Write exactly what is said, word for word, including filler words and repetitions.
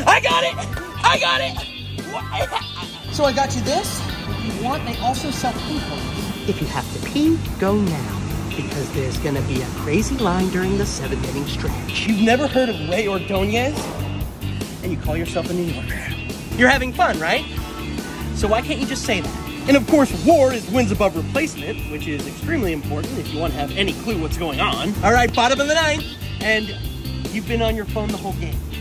I got it! I got it! So I got you this. If you want, they also sell pee hoses. If you have to pee, go now, because there's gonna be a crazy line during the seventh inning stretch. You've never heard of Ray Ordonez? And you call yourself a New Yorker. You're having fun, right? So why can't you just say that? And of course, WAR is wins above replacement, which is extremely important if you want to have any clue what's going on. All right, bottom of the ninth, and you've been on your phone the whole game.